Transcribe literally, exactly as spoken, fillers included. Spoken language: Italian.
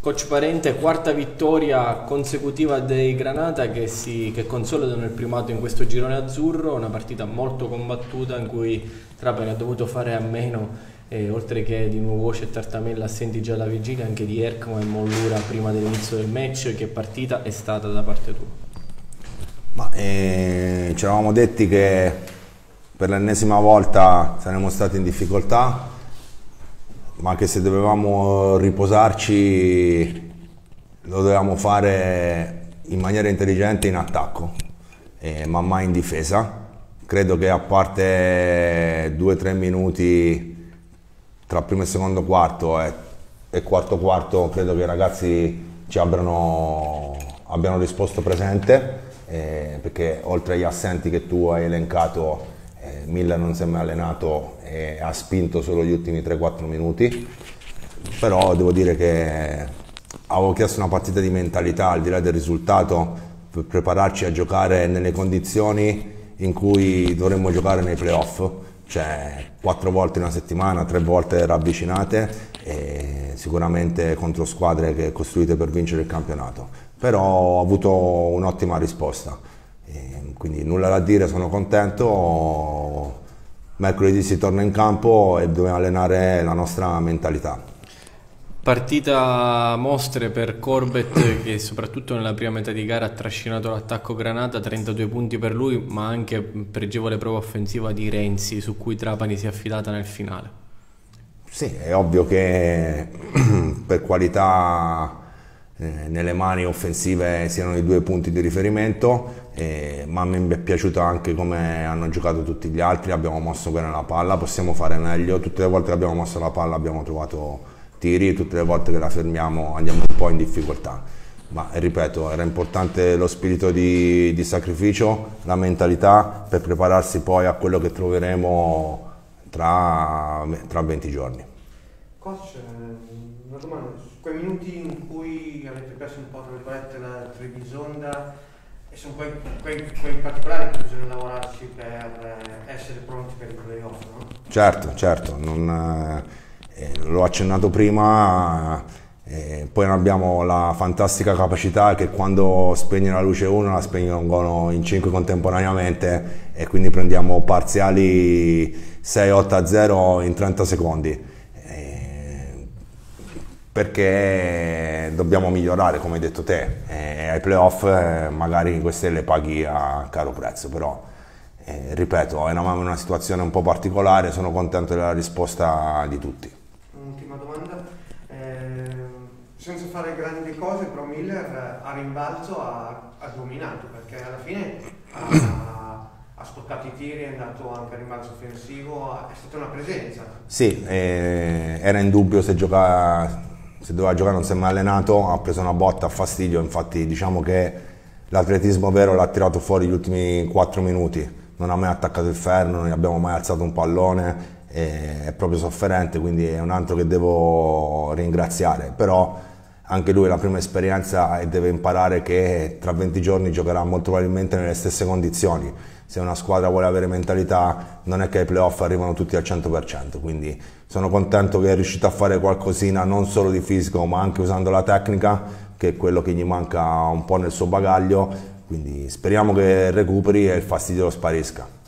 Coach Parente, quarta vittoria consecutiva dei Granata che, si, che consolidano il primato in questo girone azzurro, una partita molto combattuta in cui Trapani ha dovuto fare a meno, eh, oltre che di Nuovoce e Tartamella assenti già alla vigilia, anche di Ercmo e Mollura prima dell'inizio del match. Che partita è stata da parte tua? Ma eh, ci eravamo detti che per l'ennesima volta saremmo stati in difficoltà, ma che se dovevamo riposarci lo dovevamo fare in maniera intelligente in attacco, eh, ma mai in difesa. Credo che a parte due o tre minuti tra primo e secondo quarto e, e quarto quarto, credo che i ragazzi ci abbiano, abbiano risposto presente, eh, perché oltre agli assenti che tu hai elencato, Eh, Miller non si è mai allenato e ha spinto solo gli ultimi tre quattro minuti, però devo dire che avevo chiesto una partita di mentalità al di là del risultato, per prepararci a giocare nelle condizioni in cui dovremmo giocare nei playoff, cioè quattro volte in una settimana, tre volte ravvicinate, e sicuramente contro squadre che costruite per vincere il campionato, però ho avuto un'ottima risposta. Quindi nulla da dire, sono contento. Mercoledì si torna in campo e dobbiamo allenare la nostra mentalità. Partita mostre per Corbett che soprattutto nella prima metà di gara ha trascinato l'attacco Granata, trentadue punti per lui, ma anche pregevole prova offensiva di Renzi su cui Trapani si è affidata nel finale. Sì, è ovvio che per qualità eh, nelle mani offensive siano i due punti di riferimento. Eh, ma mi è piaciuto anche come hanno giocato tutti gli altri, abbiamo mosso bene la palla, possiamo fare meglio, tutte le volte che abbiamo mosso la palla abbiamo trovato tiri, tutte le volte che la fermiamo andiamo un po' in difficoltà, ma ripeto, era importante lo spirito di, di sacrificio, la mentalità per prepararsi poi a quello che troveremo tra, tra venti giorni. Coach, una domanda, su quei minuti in cui avete perso un po' tra virgolette la Trebisonda, e sono quei, quei, quei particolari che bisogna lavorarci per essere pronti per i playoff, no? Certo, certo, non, eh, l'ho accennato prima, eh, poi abbiamo la fantastica capacità che quando spegne la luce uno la spegnono in cinque contemporaneamente e quindi prendiamo parziali sei otto a zero in trenta secondi. Perché dobbiamo migliorare, come hai detto te, eh, ai playoff eh, magari queste le paghi a caro prezzo, però eh, ripeto, eravamo in una situazione un po' particolare, sono contento della risposta di tutti. Un'ultima domanda, eh, senza fare grandi cose, però Miller a rimbalzo ha, ha dominato, perché alla fine ha, ha stoccato i tiri, è andato anche a rimbalzo offensivo, è stata una presenza. Sì, eh, era in dubbio se giocava. Se doveva giocare non si è mai allenato, ha preso una botta a fastidio, infatti diciamo che l'atletismo vero l'ha tirato fuori gli ultimi quattro minuti, non ha mai attaccato il ferro, non gli abbiamo mai alzato un pallone, è proprio sofferente, quindi è un altro che devo ringraziare, però anche lui è la prima esperienza e deve imparare che tra venti giorni giocherà molto probabilmente nelle stesse condizioni. Se una squadra vuole avere mentalità, non è che ai playoff arrivano tutti al cento per cento, quindi sono contento che è riuscito a fare qualcosina non solo di fisico ma anche usando la tecnica, che è quello che gli manca un po' nel suo bagaglio, quindi speriamo che recuperi e il fastidio lo sparisca.